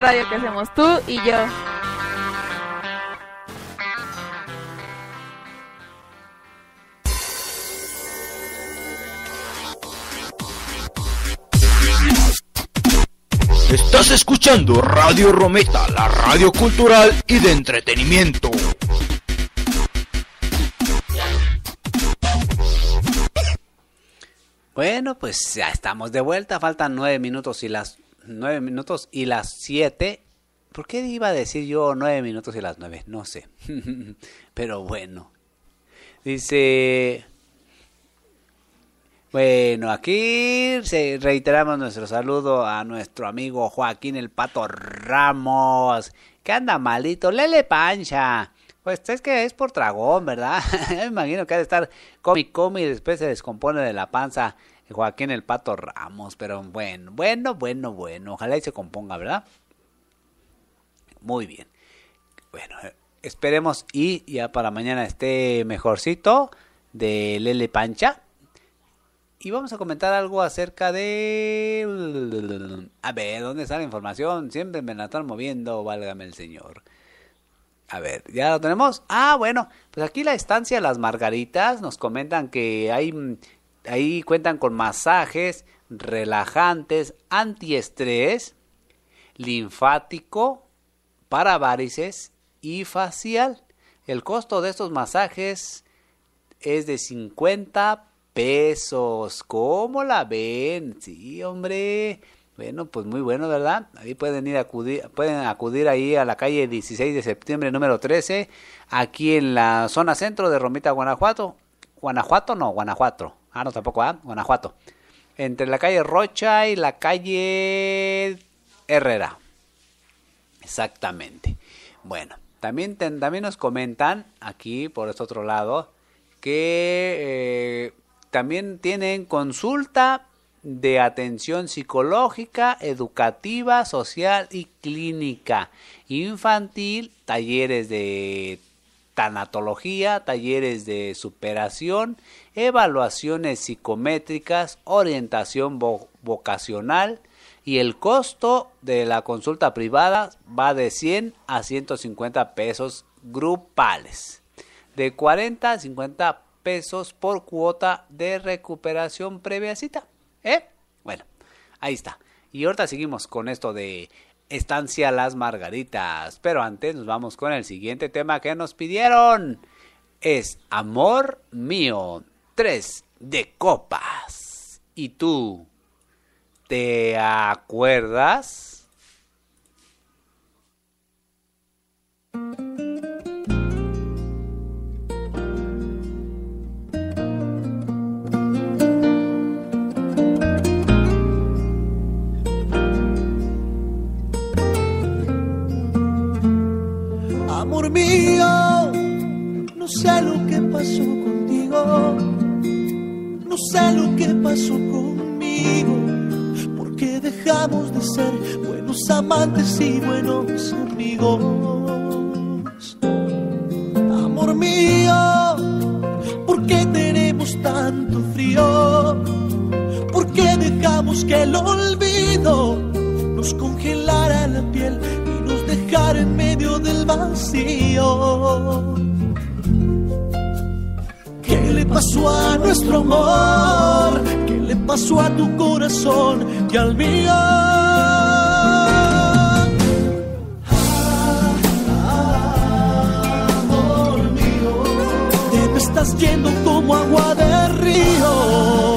radio que hacemos tú y yo. Estás escuchando Radio Rometa, la radio cultural y de entretenimiento. Bueno, pues ya estamos de vuelta, faltan 9 minutos y las 7. ¿Por qué iba a decir yo 9 minutos y las 9? No sé. Pero bueno. Dice... Bueno, aquí reiteramos nuestro saludo a nuestro amigo Joaquín el Pato Ramos, que anda malito, lele pancha. Pues es que es por tragón, ¿verdad? Me imagino que ha de estar come y después se descompone de la panza Joaquín el Pato Ramos. Pero bueno. Ojalá y se componga, ¿verdad? Muy bien. Bueno, esperemos y ya para mañana esté mejorcito de lele pancha. Y vamos a comentar algo acerca de... A ver, ¿dónde está la información? Siempre me la están moviendo, válgame el señor. A ver, ¿ya lo tenemos? Ah, bueno, pues aquí la estancia Las Margaritas nos comentan que ahí cuentan con masajes relajantes, antiestrés, linfático, para varices y facial. El costo de estos masajes es de 50 pesos. ¿Cómo la ven? Sí, hombre. Bueno, pues muy bueno, ¿verdad? Ahí pueden acudir ahí a la calle 16 de septiembre número 13, aquí en la zona centro de Romita, Guanajuato. Guanajuato. Ah, no, tampoco, Guanajuato. Entre la calle Rocha y la calle Herrera. Exactamente. Bueno, también nos comentan aquí por este otro lado que también tienen consulta de atención psicológica, educativa, social y clínica, infantil, talleres de tanatología, talleres de superación, evaluaciones psicométricas, orientación vocacional, y el costo de la consulta privada va de 100 a 150 pesos grupales, de 40 a 50 pesos por cuota de recuperación previa cita. Bueno, ahí está. Y ahorita seguimos con esto de Estancia Las Margaritas. Pero antes nos vamos con el siguiente tema que nos pidieron. Es Amor Mío, 3 de copas. ¿Y tú te acuerdas? Amor mío, no sé lo que pasó contigo, no sé lo que pasó conmigo, porque dejamos de ser buenos amantes y buenos amigos. Amor mío, ¿por qué tenemos tanto frío? ¿Por qué dejamos que el olvido nos congelara la piel y nos dejara en medio del vacío? ¿Qué le pasó a nuestro amor? ¿Qué le pasó a tu corazón y al mío? Amor mío, te me estás yendo como agua de río.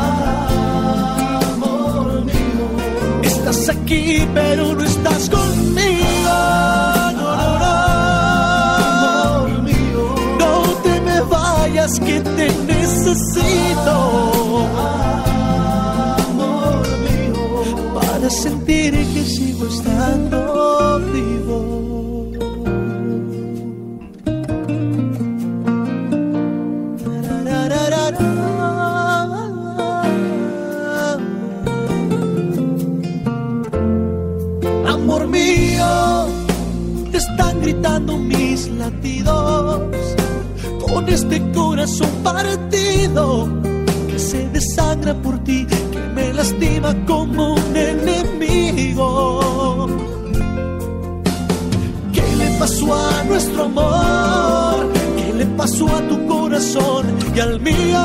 Amor mío, estás aquí pero no estás conmigo. Que te necesito, amor mío, para sentir que sigo estando vivo. Amor mío, te están gritando mis latidos, con este corazón partido que se desangra por ti, que me lastima como un enemigo. nuestro amor. ¿Qué le pasó a tu corazón y al mío?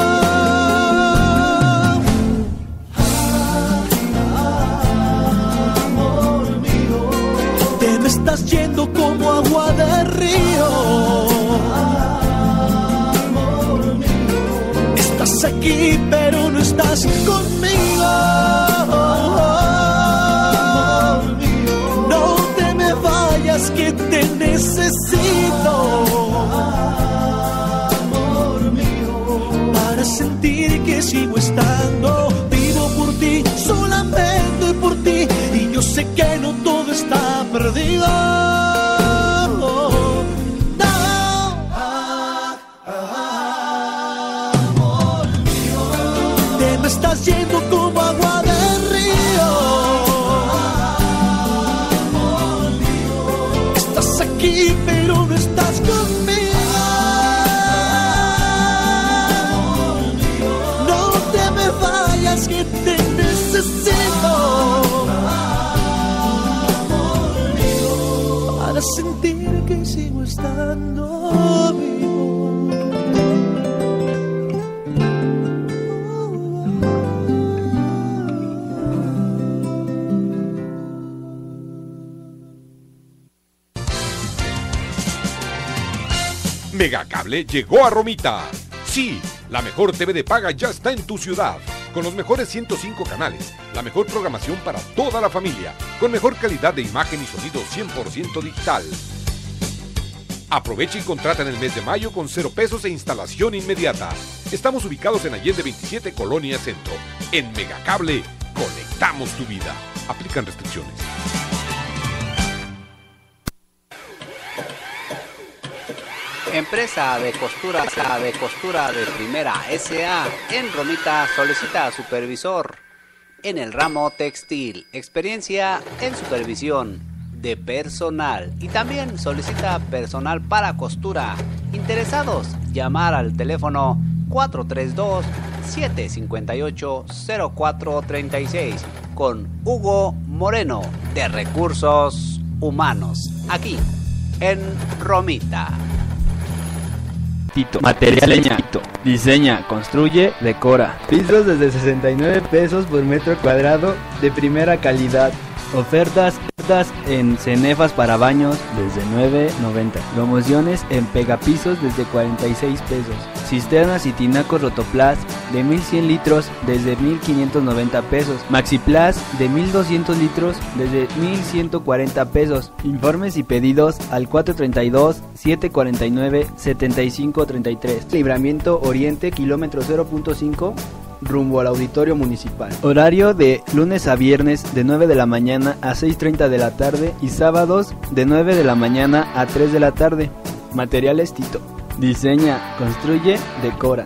Amor mío, te me estás yendo como agua de río. Amor mío, estás aquí pero no estás conmigo. Amor mío, no te me vayas que te necesito. Amor mío, para sentir que sigo estando vivo por ti, solamente por ti, y yo sé que no todo está perdido. Estás yendo como agua del río. Amor mío, estás aquí pero no estás conmigo. Amor mío, no te me vayas que te necesito. Amor mío, para sentir que sigo estando vivo. Megacable llegó a Romita. Sí, la mejor TV de paga ya está en tu ciudad, con los mejores 105 canales, la mejor programación para toda la familia, con mejor calidad de imagen y sonido 100% digital. Aprovecha y contrata en el mes de mayo con 0 pesos e instalación inmediata. Estamos ubicados en Allende 27, Colonia Centro. En Megacable, conectamos tu vida. Aplican restricciones. Empresa de costura de Primera S.A. en Romita solicita supervisor en el ramo textil, experiencia en supervisión de personal y también solicita personal para costura. Interesados, llamar al teléfono 432-758-0436 con Hugo Moreno de Recursos Humanos, aquí en Romita. Material Tito. Diseña, construye, decora. Pisos desde 69 pesos por metro cuadrado de primera calidad. Ofertas en cenefas para baños desde $9.90. Promociones en pegapisos desde 46 pesos. Cisternas y tinacos Rotoplas de 1100 litros desde 1,590 pesos. Maxiplas de 1200 litros desde 1,140 pesos. Informes y pedidos al 432-749-7533. Libramiento Oriente, kilómetro 0.5. rumbo al auditorio municipal. Horario de lunes a viernes de 9 de la mañana a 6:30 de la tarde y sábados de 9 de la mañana a 3 de la tarde. Materiales Tito. Diseña, construye, decora.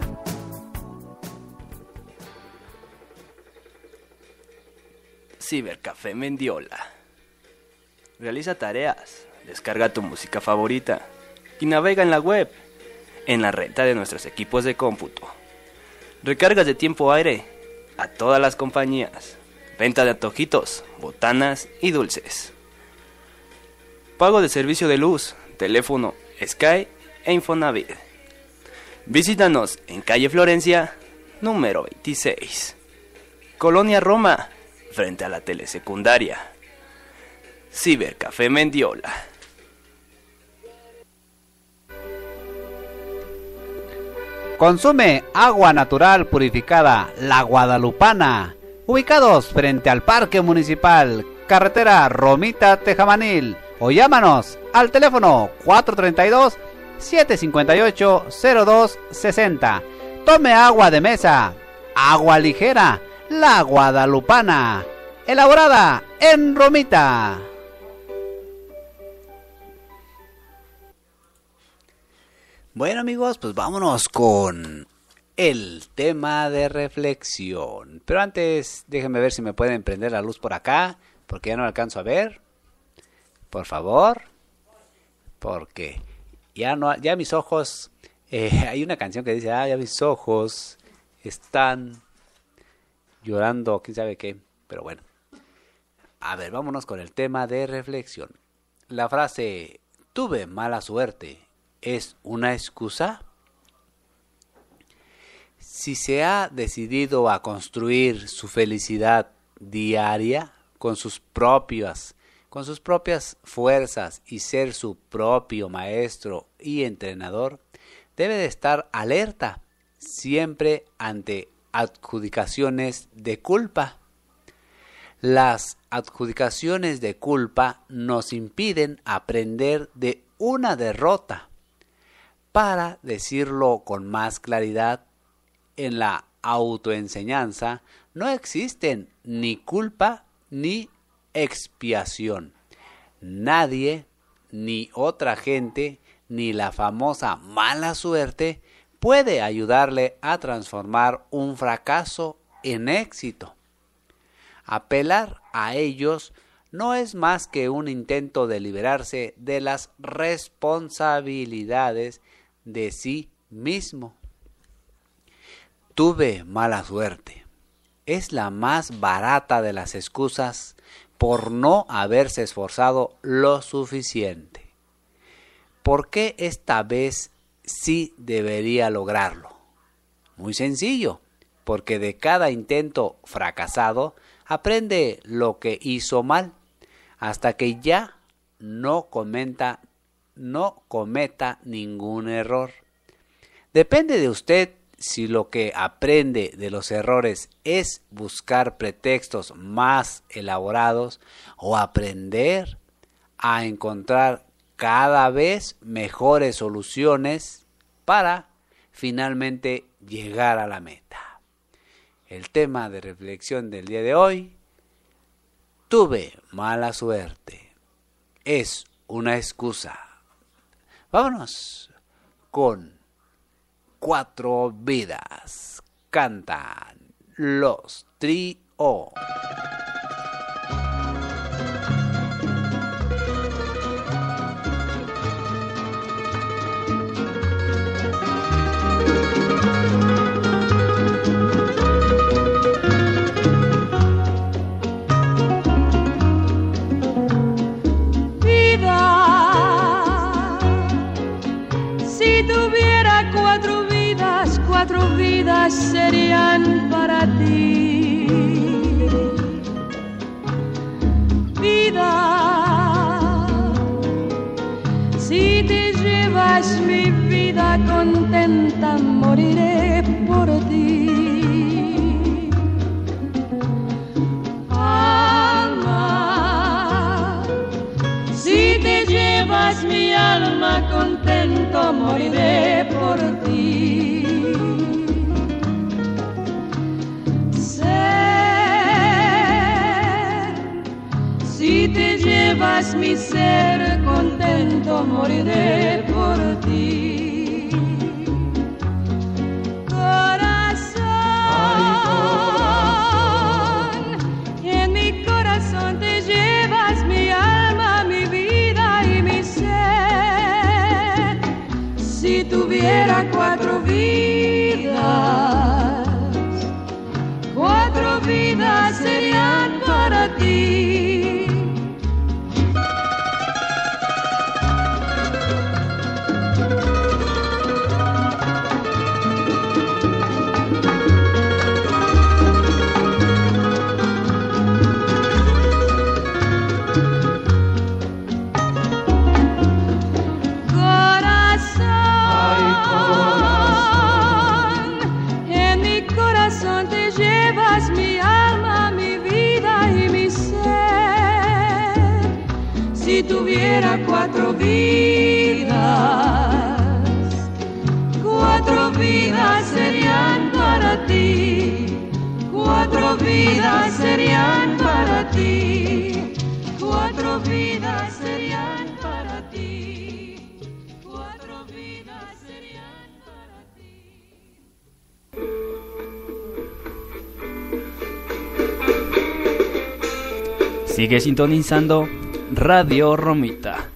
Cibercafé Mendiola. Realiza tareas, descarga tu música favorita y navega en la web, en la renta de nuestros equipos de cómputo. Recargas de tiempo aire a todas las compañías. Venta de antojitos, botanas y dulces. Pago de servicio de luz, teléfono, Sky e Infonavit. Visítanos en calle Florencia, número 26. Colonia Roma, frente a la telesecundaria. Cibercafé Mendiola. Consume agua natural purificada La Guadalupana, ubicados frente al Parque Municipal, carretera Romita Tejamanil, o llámanos al teléfono 432-758-0260. Tome agua de mesa, agua ligera, La Guadalupana, elaborada en Romita. Bueno amigos, pues vámonos con el tema de reflexión. Pero antes, déjenme ver si me pueden prender la luz por acá, porque ya no alcanzo a ver. Por favor, porque ya mis ojos, hay una canción que dice, ya mis ojos están llorando, quién sabe qué, pero bueno. A ver, vámonos con el tema de reflexión. La frase, tuve mala suerte, ¿es una excusa? Si se ha decidido a construir su felicidad diaria con sus propias fuerzas y ser su propio maestro y entrenador, debe de estar alerta siempre ante adjudicaciones de culpa. Las adjudicaciones de culpa nos impiden aprender de una derrota. Para decirlo con más claridad, en la autoenseñanza no existen ni culpa ni expiación. Nadie, ni otra gente, ni la famosa mala suerte puede ayudarle a transformar un fracaso en éxito. Apelar a ellos no es más que un intento de liberarse de las responsabilidades de sí mismo. Tuve mala suerte. Es la más barata de las excusas por no haberse esforzado lo suficiente. ¿Por qué esta vez sí debería lograrlo? Muy sencillo, porque de cada intento fracasado aprende lo que hizo mal, hasta que ya no cometa ningún error. Depende de usted si lo que aprende de los errores es buscar pretextos más elaborados o aprender a encontrar cada vez mejores soluciones para finalmente llegar a la meta. El tema de reflexión del día de hoy: tuve mala suerte. Es una excusa. Vámonos con 4 vidas. Cantan Los Trío. Cuatro vidas serían para ti. Vida, si te llevas mi vida contenta, moriré por ti. Alma, si te llevas mi alma contento, moriré por ti. Si te llevas mi ser contento, moriré por ti. Corazón, en mi corazón te llevas mi alma, mi vida y mi ser. Si tuviera 4 vidas, 4 vidas serían para ti. Si tuviera 4 vidas, 4 vidas serían para ti. 4 vidas serían para ti. 4 vidas serían para ti. 4 vidas serían para ti. Sigue sintonizando Radio Romita.